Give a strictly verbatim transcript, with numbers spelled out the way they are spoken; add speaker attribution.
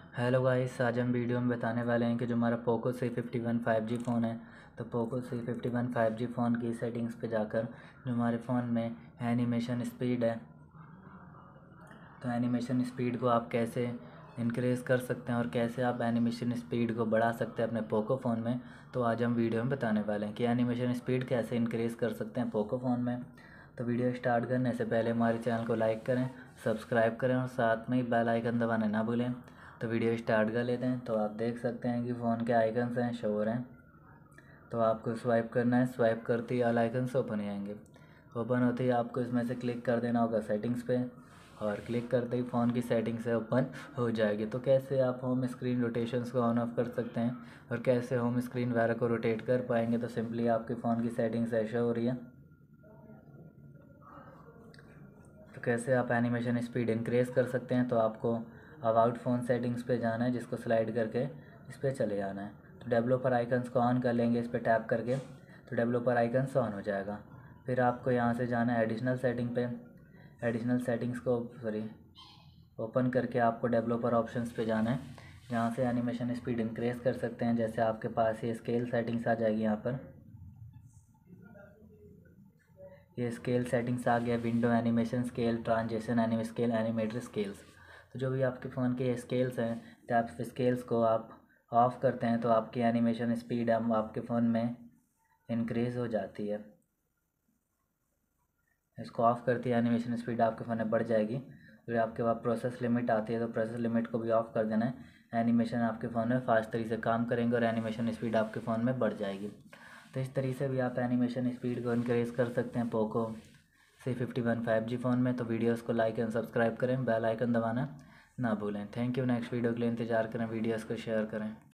Speaker 1: Hello guys, आज हम video में बताने वाले हैं कि जो हमारा Poco C fifty one five G phone है, तो Poco C fifty one five G phone की सेटिंग्स पे जाकर जो हमारे फ़ोन में एनिमेशन स्पीड है, तो एनिमेशन स्पीड को आप कैसे इंक्रीज़ कर सकते हैं और कैसे आप एनिमेशन स्पीड को बढ़ा सकते हैं अपने पोको फ़ोन में। तो आज हम वीडियो में बताने वाले हैं कि एनिमेशन स्पीड कैसे इंक्रीज़ कर सकते हैं पोको फ़ोन में। तो वीडियो स्टार्ट करने से पहले हमारे चैनल को लाइक करें, सब्सक्राइब करें और साथ में ही बेल आइकन दबाना ना भूलें। तो वीडियो स्टार्ट कर लेते हैं। तो आप देख सकते हैं कि फ़ोन के आइकन्स हैं, शो हो रहे हैं। तो आपको स्वाइप करना है, स्वाइप करते ही ऑल आइकन्स ओपन हो जाएंगे। ओपन होते ही आपको इसमें से क्लिक कर देना होगा सेटिंग्स पे, और क्लिक करते ही फ़ोन की सेटिंग्स से ओपन हो जाएगी। तो कैसे आप होम स्क्रीन रोटेशंस को ऑन ऑफ कर सकते हैं और कैसे होम स्क्रीन वगैरह को रोटेट कर पाएंगे, तो सिंपली आपके फ़ोन की सेटिंग्स ऐसे हो रही है। तो कैसे आप एनिमेशन स्पीड इंक्रीज़ कर सकते हैं, तो आपको अबाउट फ़ोन सेटिंग्स पे जाना है, जिसको स्लाइड करके इस पर चले जाना है। तो डेवलपर आइकन्स को ऑन कर लेंगे इस पर टैप करके, तो डेवलपर आइकन्स ऑन हो जाएगा। फिर आपको यहाँ से जाना है एडिशनल सेटिंग पे। एडिशनल सेटिंग्स को सॉरी ओपन करके आपको डेवलपर ऑप्शंस पे जाना है, जहाँ से एनिमेशन स्पीड इंक्रीज़ कर सकते हैं। जैसे आपके पास ये स्केल सेटिंग्स आ जाएगी, यहाँ पर ये स्केल सेटिंग्स आ गया, विंडो एनिमेशन स्केल, ट्रांजिशन एनिमे स्केल, एनिमेटर स्केल्स। तो जो भी आपके फ़ोन के स्केल्स हैं, टैप स्केल्स को आप ऑफ़ करते हैं तो आपकी एनिमेशन स्पीड हम आपके फ़ोन में इंक्रीज़ हो जाती है। इसको ऑफ़ करती है, एनिमेशन स्पीड आपके फ़ोन में बढ़ जाएगी। फिर आपके पास प्रोसेस लिमिट आती है, तो प्रोसेस लिमिट को भी ऑफ़ कर देना है। एनिमेशन आपके फ़ोन में फास्ट तरीके से काम करेंगे और एनिमेशन स्पीड आपके फ़ोन में बढ़ जाएगी। तो इस तरीके से भी आप एनिमेशन स्पीड को इंक्रीज़ कर सकते हैं Poco C fifty one five G phone में। तो वीडियोस को लाइक एंड सब्सक्राइब करें, बेल आइकन दबाना ना भूलें। Thank you. नेक्स्ट वीडियो के लिए इंतज़ार करें, वीडियोस को शेयर करें।